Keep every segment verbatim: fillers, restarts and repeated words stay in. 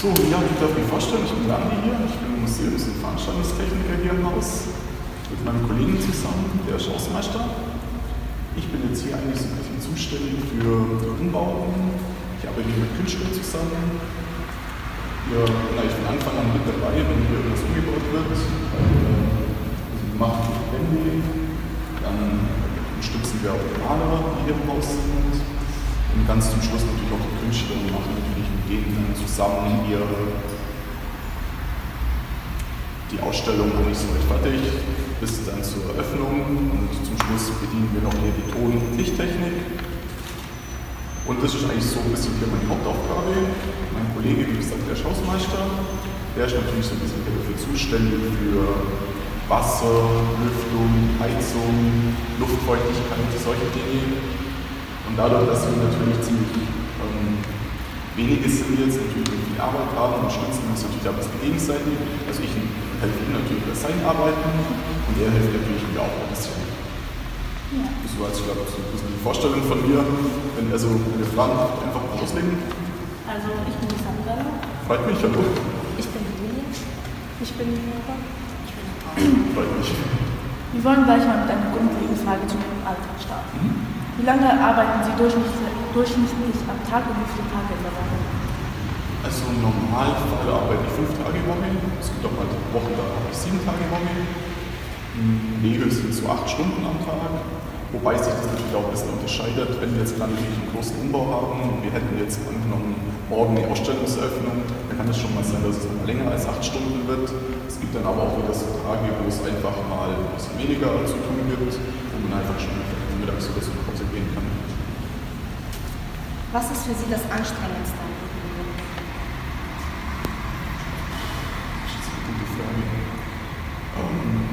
So, ja, ich darf mich vorstellen, ich bin der Andi hier, ich bin Museums- und Veranstaltungstechniker hier im Haus, mit meinem Kollegen zusammen, der ist Hausmeister. Ich bin jetzt hier eigentlich so ein bisschen zuständig für die Umbauten. Ich arbeite hier mit Künstlern zusammen. Ja, na, ich von Anfang an mit dabei, wenn hier irgendwas umgebaut wird. Also, wir machen die Wände, dann unterstützen wir auch die Maler, die hier im Haus sind. Und ganz zum Schluss natürlich auch die Künstler und machen natürlich mit denen dann zusammen hier die Ausstellung eigentlich soweit fertig, bis dann zur Eröffnung, und zum Schluss bedienen wir noch hier die Ton- und Lichttechnik. Und das ist eigentlich so ein bisschen hier meine Hauptaufgabe. Mein Kollege, wie gesagt, der ist Hausmeister, der ist natürlich so ein bisschen dafür zuständig für Wasser, Lüftung, Heizung, Luftfeuchtigkeit, solche Dinge. Und dadurch, dass wir natürlich ziemlich ähm, wenige sind jetzt, natürlich viel Arbeit haben, unterstützen wir uns natürlich auch ein bisschen gegenseitig. Also ich helfe ihm natürlich bei seinen Arbeiten und er hilft natürlich mir auch ein bisschen. Ja. Das war jetzt, glaube ich, so ein bisschen die Vorstellung von mir. Wenn also eine Frage einfach loslegen. Also ich bin die Sandra. Freut mich, hallo. Ich bin die Linie. Ich bin die Laura. Ich bin die Frau. Freut mich. Wir wollen gleich mal mit einer grundlegenden Frage zu Ihrem Alltag starten. Mhm. Wie lange arbeiten Sie durchschnittlich, durchschnittlich am Tag und wie viele Tage in der Woche? Also im Normalfall arbeite ich fünf Tage die Woche. Es gibt auch mal Wochen, da habe ich sieben Tage die Woche. In Regel sind es so acht Stunden am Tag. Wobei sich das natürlich auch ein bisschen unterscheidet, wenn wir jetzt gerade natürlich einen großen Umbau haben und wir hätten jetzt angenommen morgen eine Ausstellungseröffnung, dann kann es schon mal sein, dass es mal länger als acht Stunden wird. Es gibt dann aber auch wieder so Tage, wo es einfach mal ein bisschen weniger zu tun gibt, wo man einfach schon mittags oder so nach Hause gehen kann. Was ist für Sie das Anstrengendste? Das ist eine gute Frage. Ähm,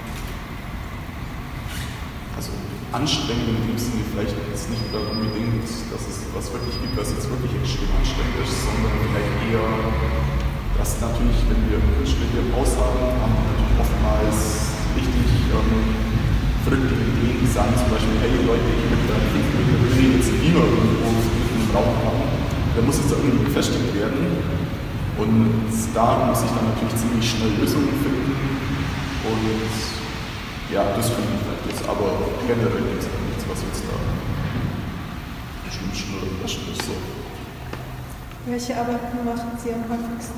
also anstrengend in dem Sinne vielleicht jetzt nicht unbedingt, dass es was wirklich gibt, was jetzt wirklich extrem anstrengend ist, sondern vielleicht eher, dass natürlich, wenn wir Künstler hier im Haus haben, haben wir natürlich oftmals richtig ähm, verrückte Ideen, die sagen zum Beispiel, hey Leute, ich möchte da fünf Meter Höhe jetzt ein Beamer irgendwo im Raum haben, der muss jetzt da irgendwie befestigt werden. Und da muss ich dann natürlich ziemlich schnell Lösungen finden. Und ja, das finde ich halt jetzt, aber generell gibt es nichts, was jetzt da am schlimmsten oder am besten ist. So. Welche Arbeiten machen Sie am häufigsten?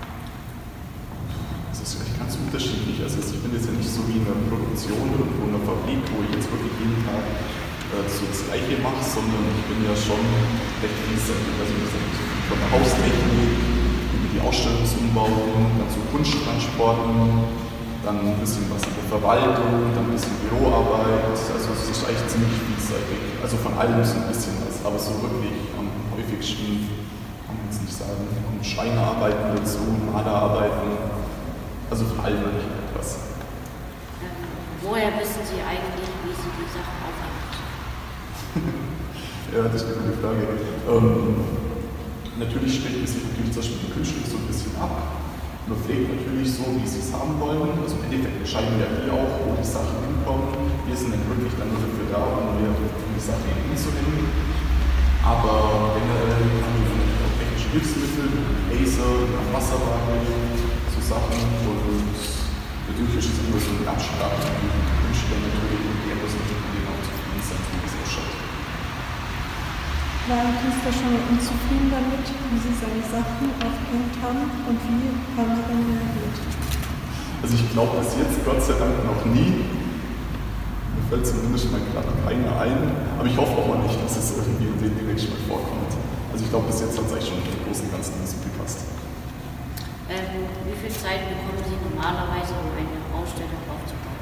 Das ist vielleicht ganz unterschiedlich. Also ich bin jetzt ja nicht so wie in einer Produktion oder in einer Fabrik, wo ich jetzt wirklich jeden Tag äh, so das Gleiche mache, sondern ich bin ja schon recht vielseitig. Also von der Haustechnik über die Ausstellungsumbauten, dann zu Kunsttransporten, dann ein bisschen was in der Verwaltung, dann ein bisschen Büroarbeit. Also es ist eigentlich ziemlich vielseitig. Also von allem so ein bisschen was, aber so wirklich am häufigsten kann man jetzt nicht sagen. Und Schreinerarbeiten dazu, Malerarbeiten. Also von allem wirklich etwas. Ähm, woher wissen Sie eigentlich, wie Sie die Sachen aufarbeiten? Ja, das ist eine gute Frage. Ähm, natürlich spricht man sich natürlich zum Beispiel die Künstler so ein bisschen ab. Man pflegt natürlich so, wie sie es haben wollen. Also im Endeffekt entscheiden ja die auch, wo die Sachen hinkommen. Wir sind dann wirklich dann nur dafür da, um die Sachen hinzunehmen. Aber generell haben wir natürlich auch technische Hilfsmittel, Laser, Wasserwaage, Sachen, und natürlich ist es immer so eine Absprache mit den Künstlern natürlich, und die etwas mit denen auch zufrieden sind, wie es ausschaut. Waren Künstler schon unzufrieden damit, wie sie seine Sachen aufgehängt haben, und wie haben sie dann reagiert? Also ich glaube bis jetzt Gott sei Dank noch nie. Mir fällt zumindest mal gerade keiner ein, aber ich hoffe auch mal nicht, dass es irgendwie in den demnächst mal vorkommt. Also ich glaube bis jetzt hat es eigentlich schon im Großen und Ganzen nicht so gepasst. Ähm, wie viel Zeit bekommen Sie normalerweise, um eine Ausstellung aufzubauen?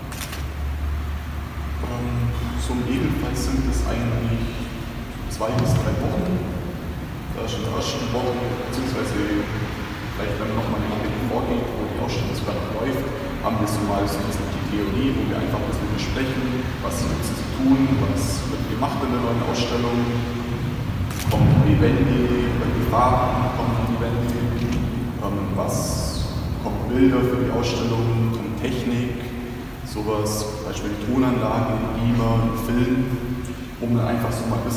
Ähm, so im Regelfall sind es eigentlich zwei bis drei Wochen. Da ist in der ersten Woche, beziehungsweise vielleicht wenn man nochmal eine Woche vorgeht, wo die Ausstellung sogar noch läuft, haben wir so mal so die Theorie, wo wir einfach ein bisschen besprechen, was gibt es zu tun, was wird gemacht in der neuen Ausstellung, kommen die Wände, welche Farben kommen an die Wände, was kommt Bilder für die Ausstellung, Technik, sowas, Beispiel Tonanlagen, Beamer, Film, um dann einfach so mal ein bisschen die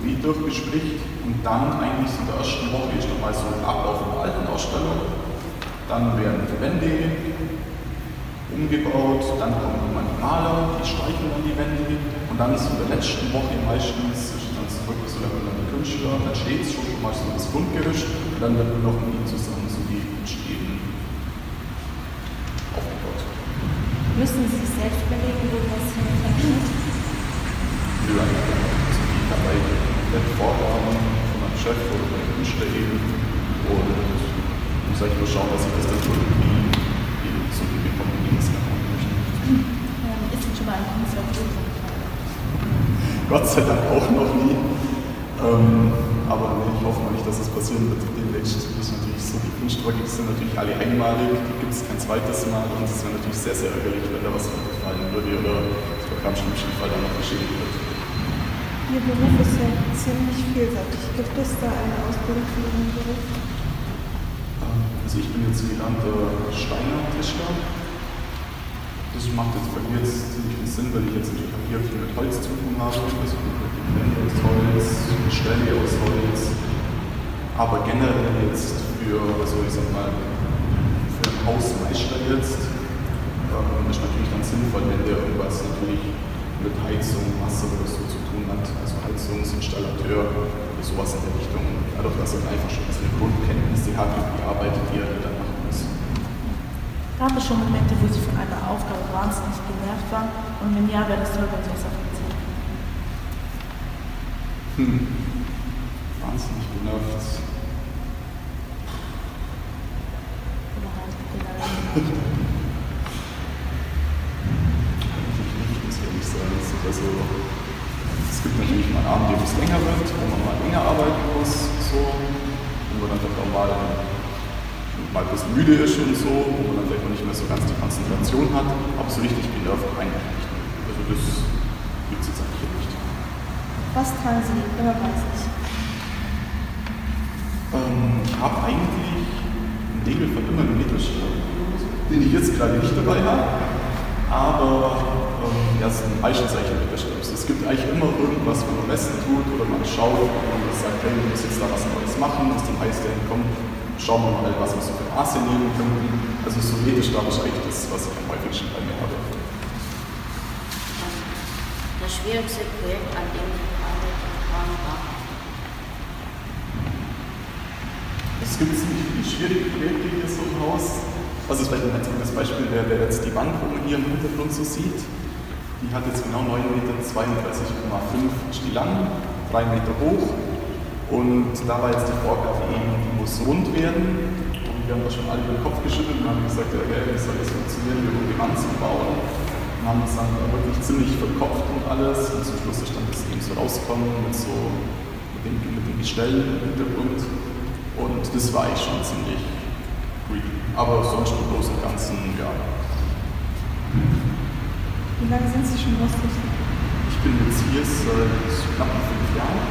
Gebiet durchbespricht und dann eigentlich in der ersten Woche ist nochmal so ein Ablauf in der alten Ausstellung. Dann werden die Wände umgebaut, dann kommen immer die Maler, die streichen dann die Wände und dann ist in der letzten Woche meistens ist dann zurück so dann die Künstler, dann steht es schon mal so das Grundgerüst und dann wird nur noch mit ihnen zusammen so die Stäben aufgebaut. Müssen Sie sich selbst überlegen, wo das hintergeht? Nö, eigentlich also die dabei komplett Vorgaben von meinem Chef oder meinem Künstler eben und muss ich nur schauen, dass ich das dann irgendwie eben so hinbekomme, wie ich es machen möchte. Ähm, ist denn schon mal ein Künstler gewesen? Gott sei Dank auch noch nie. Ähm, aber nee, ich hoffe mal nicht, dass es passieren wird demnächst. Das ist natürlich so, die Kunstwerke sind natürlich alle einmalig, die gibt es kein zweites Mal und es wäre natürlich sehr, sehr ärgerlich, wenn da was runterfallen würde oder es sogar im schlimmsten Fall dann noch beschädigt wird. Ihr Beruf ist ja ziemlich vielseitig. Gibt es da eine Ausbildung für Ihren Beruf? Also ich bin jetzt gelernter Steiner-Tischler. Das macht jetzt bei mir jetzt ziemlich viel Sinn, weil ich jetzt natürlich auch hier viel mit Holz zu tun habe. Also mit Wände aus Holz, mit Ställe aus Holz. Aber generell jetzt für, also ich sag mal, für einen Hausmeister jetzt ähm, ist natürlich dann sinnvoll, wenn der irgendwas natürlich mit Heizung, Wasser oder so zu tun hat. Also Heizungsinstallateur oder sowas in der Richtung. Dadurch, dass er einfach schon seine Grundkenntnisse hat über die Arbeit, die er dann machen muss. Gab es schon Momente, wo Sie von einer Aufgabe wahnsinnig genervt waren? Und wenn ja, wäre das toll, wenn Sie das auch erzählen. Hm. Wahnsinnig genervt. Oder halt generell. Ich muss ehrlich sagen, also, es gibt natürlich mal Abende, wo es länger wird, wo man mal länger arbeiten muss, so, wo man dann doch mal, mal ein bisschen müde ist und so, wo man dann vielleicht auch nicht mehr so ganz die Konzentration hat, aber so richtig genervt eigentlich nicht. Also das gibt es jetzt eigentlich nicht. Was tragen Sie immer bei sich? Ähm, ich habe eigentlich im Regelfall immer einen Mittelstab, den ich jetzt gerade nicht dabei habe, aber ähm, ja, es sind meistens eigentlich ein Mittelstab. Es gibt eigentlich immer irgendwas, wenn man messen tut oder man schaut und man sagt, hey, du musst jetzt da was Neues machen, was dann heißt, ja, komm, schauen wir mal, was wir so für Maße nehmen können. Also so Mittelstab ist eigentlich das, was ich am häufigsten bei mir habe. Das schwierigste Projekt, an dem Sie gearbeitet haben, war? Es gibt ziemlich viele schwierige Projekte hier so im Haus. Also vielleicht ein einziges Beispiel wäre, wer jetzt die Wand, wo man hier im Hintergrund so sieht. Die hat jetzt genau neun Meter zweiunddreißig Komma fünf ist die lang, drei Meter hoch. Und da war jetzt die Vorgabe eben, die muss rund werden. Und wir haben da schon alle den Kopf geschüttelt und haben gesagt, ja, okay, wie soll das funktionieren, wir wollen die Wand zu bauen. Und haben uns dann wirklich ziemlich verkopft und alles. Und zum Schluss ist dann das eben so rausgekommen mit so mit dem, mit dem Gestell im Hintergrund. Und das war eigentlich schon ziemlich creepy. Aber sonst im Großen und Ganzen, ja. Wie lange sind Sie schon Rostlichter? Ich bin jetzt hier seit knapp fünf Jahren.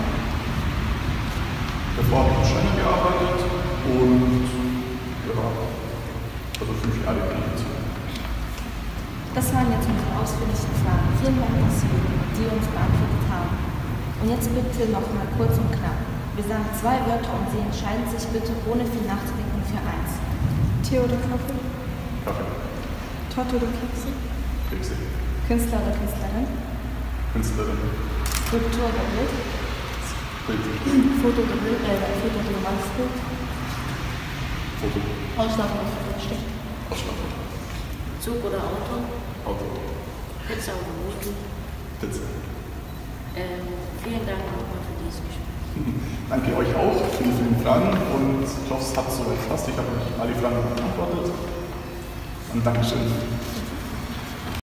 Davor habe ich im Scheiner gearbeitet und ja, also fünf Jahre bin ich jetzt hier. Das waren jetzt unsere ausführlichen Fragen. Vielen Dank, dass Sie die uns beantwortet haben. Und jetzt bitte noch mal kurz und knapp. Wir sagen zwei Wörter und Sie entscheiden sich bitte ohne viel nachzudenken für eins. Tee oder Kaffee? Kaffee. Torte oder Kekse? Kekse. Künstler oder Künstlerin? Künstlerin. Skulptur oder Bild? Bild. Foto oder Bild, äh, Foto oder normales Bild? Foto. Ausstattung oder Versteck? Ausstattung. Zug oder Auto? Auto. Pizza oder Nudeln? Pizza. Ähm, vielen Dank nochmal für dieses Gespräch. Danke euch auch für die vielen Fragen und ich hoffe, es hat soweit gepasst. Ich habe euch alle Fragen beantwortet. Und Dankeschön.